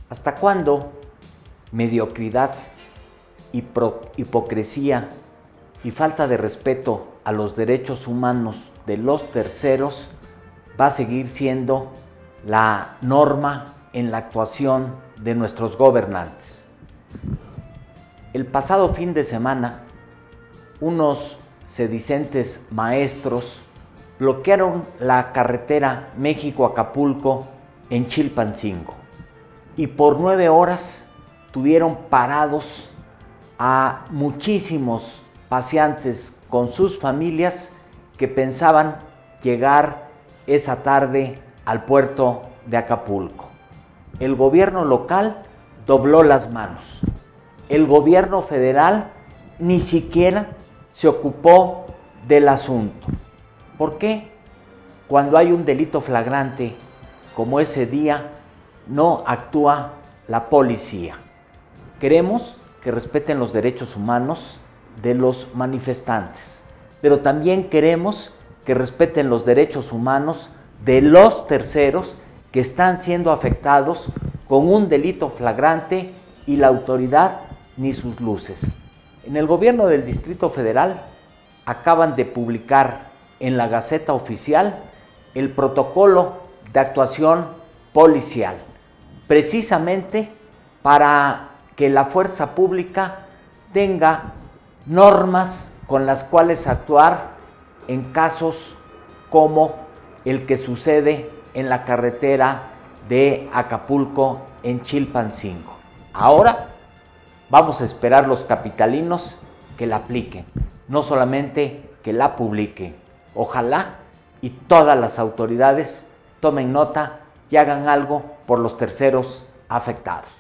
¿Hasta cuándo mediocridad, hipocresía y falta de respeto a los derechos humanos de los terceros va a seguir siendo la norma en la actuación de nuestros gobernantes? El pasado fin de semana, unos sedicentes maestros bloquearon la carretera México-Acapulco en Chilpancingo y por 9 horas tuvieron parados a muchísimos paseantes con sus familias que pensaban llegar esa tarde al puerto de Acapulco. El gobierno local dobló las manos. El gobierno federal ni siquiera se ocupó del asunto. ¿Por qué? Cuando hay un delito flagrante como ese día, no actúa la policía. Queremos que respeten los derechos humanos de los manifestantes, pero también queremos que respeten los derechos humanos de los terceros que están siendo afectados con un delito flagrante y la autoridad ni sus luces. En el gobierno del Distrito Federal acaban de publicar en la Gaceta Oficial el protocolo de actuación policial, precisamente para que la fuerza pública tenga normas con las cuales actuar en casos como el que sucede en la carretera de Acapulco en Chilpancingo. Ahora vamos a esperar los capitalinos que la apliquen, no solamente que la publiquen. Ojalá y todas las autoridades tomen nota y hagan algo por los terceros afectados.